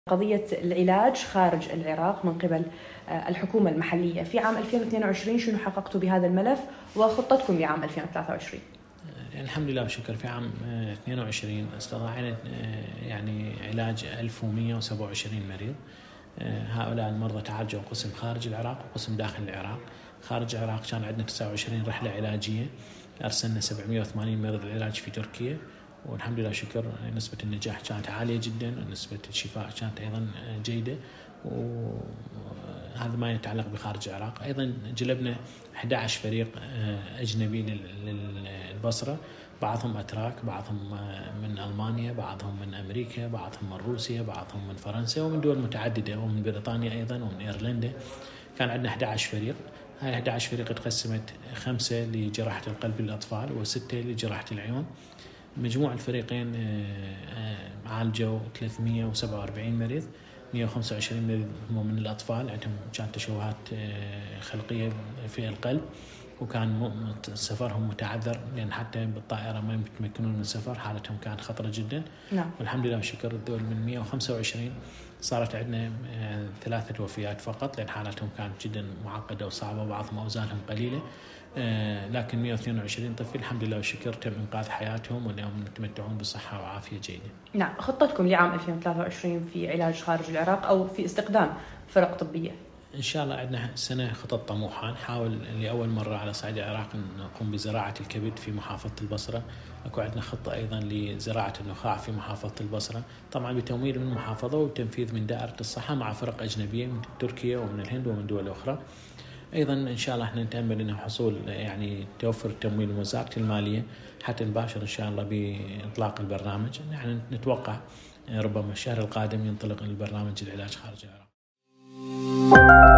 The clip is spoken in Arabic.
قضية العلاج خارج العراق من قبل الحكومة المحلية في عام 2022، شنو حققتوا بهذا الملف وخطتكم لعام 2023؟ الحمد لله والشكر. في عام 22 استطعنا يعني علاج 1127 مريض. هؤلاء المرضى تعالجوا قسم خارج العراق وقسم داخل العراق. خارج العراق كان عندنا 29 رحلة علاجية، أرسلنا 780 مريض للعلاج في تركيا، والحمد لله والشكر نسبة النجاح كانت عالية جدا، ونسبة الشفاء كانت أيضا جيدة، وهذا ما يتعلق بخارج العراق. أيضا جلبنا 11 فريق أجنبي للبصرة، بعضهم أتراك، بعضهم من ألمانيا، بعضهم من أمريكا، بعضهم من روسيا، بعضهم من فرنسا، ومن دول متعددة، ومن بريطانيا أيضا، ومن إيرلندا. كان عندنا 11 فريق. هاي 11 فريق تقسمت 5 لجراحة القلب للأطفال و6 لجراحة العيون. مجموع الفريقين عالجوا 347 مريض. 125 مريض هم من الأطفال، عندهم كانت تشوهات خلقية في القلب، وكان سفرهم متعذر لأن حتى بالطائرة ما يتمكنون من السفر، حالتهم كانت خطرة جدا. نعم. والحمد لله والشكر ذول من 125 صارت عندنا 3 وفيات فقط، لأن حالتهم كانت جدا معقدة وصعبة، وبعضهم أوزانهم قليلة. لكن 122 طفل الحمد لله والشكر تم إنقاذ حياتهم، واليوم يتمتعون بصحة وعافية جيدة. نعم. خطتكم لعام 2023 في علاج خارج العراق أو في استخدام فرق طبية؟ إن شاء الله عندنا سنة خطط طموحة، نحاول لأول مرة على صعيد العراق نقوم بزراعة الكبد في محافظة البصرة. أكو عندنا خطة أيضا لزراعة النخاع في محافظة البصرة، طبعا بتمويل من المحافظة وتنفيذ من دائرة الصحة مع فرق أجنبية من تركيا ومن الهند ومن دول أخرى. أيضا إن شاء الله احنا نتأمل أنه حصول يعني توفر التمويل من وزارة المالية حتى نباشر إن شاء الله بإطلاق البرنامج. يعني نتوقع ربما الشهر القادم ينطلق البرنامج العلاج خارج العراق.